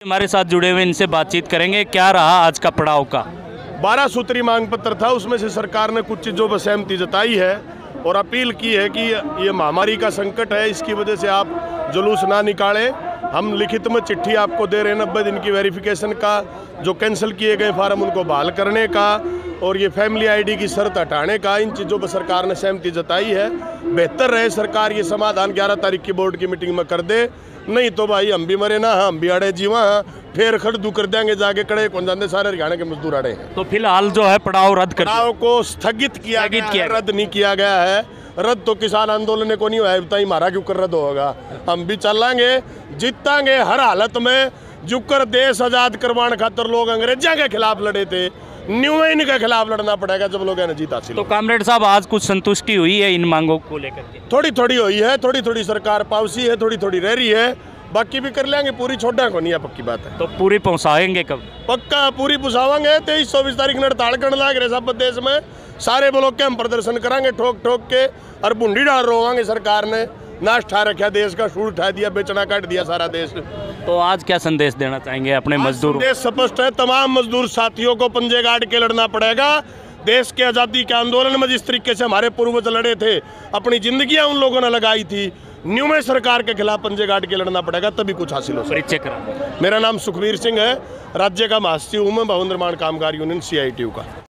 हमारे साथ जुड़े हुए इनसे बातचीत करेंगे। क्या रहा आज का पड़ाव का? 12 सूत्री मांग पत्र था, उसमें से सरकार ने कुछ चीज़ों पर सहमति जताई है और अपील की है कि ये महामारी का संकट है, इसकी वजह से आप जुलूस ना निकालें। हम लिखित में चिट्ठी आपको दे रहे हैं 90 दिन की वेरिफिकेशन का, जो कैंसिल किए गए फार्म उनको बहाल करने का और ये फैमिली आईडी की शर्त हटाने का। इन चीज़ों पर सरकार ने सहमति जताई है। बेहतर रहे सरकार ये समाधान 11 तारीख की बोर्ड की मीटिंग में कर दे, नहीं तो भाई हम भी मरे ना, हम भी अड़े जीवा फिर खड़दू कर देंगे जाके कड़े कौन जाते, सारे हरियाणा के मजदूर अड़े हैं। तो फिलहाल जो है पड़ाव रद्द कर पड़ाव को स्थगित किया गया, रद्द नहीं किया गया है। रद्द तो किसान आंदोलन को नहीं हुआ है, बताइए हमारा क्यों कर रद्द होगा। हम भी चलांगे, जीतांगे हर हालत में। जुकर देश आजाद करवाने खातर लोग अंग्रेजों के खिलाफ लड़े थे, न्यू इन के खिलाफ लड़ना पड़ेगा जब लोगों ने जीत हासिल। तो कामरेड साहब आज कुछ संतुष्टि हुई है इन मांगों को लेकर के? थोड़ी थोड़ी हुई है, थोड़ी थोड़ी सरकार पावसी है, थोड़ी थोड़ी रह रही है, बाकी भी कर लेंगे, पूरी छोड़ना को नहीं है, पक्की बात है। तो पूरी पहुंचाएंगे कब? पक्का पूरी पुसावांगे। 23-24 तारीख ने हड़ताल करने लग रहे सब देश में, सारे ब्लॉक के हम प्रदर्शन करांगे ठोक ठोक के और बुंडी डाल रोवांगे। सरकार ने नाश ठा रखा देश का, सूट उठा दिया, बेचना काट दिया सारा देश। तो आज क्या संदेश देना चाहेंगे अपने मजदूरों? संदेश स्पष्ट है, तमाम मजदूर साथियों को पंजे गाड़ के लड़ना पड़ेगा। देश के आज़ादी के आंदोलन में जिस तरीके से हमारे पूर्वज लड़े थे, अपनी जिंदगियां उन लोगों ने लगाई थी, न्यू में सरकार के खिलाफ पंजे गाड़ के लड़ना पड़ेगा, तभी कुछ हासिल हो। परिचय करा। मेरा नाम सुखबीर सिंह है, राज्य का महासचिव हूँ मैं भवन निर्माण कामगार यूनियन CITU का।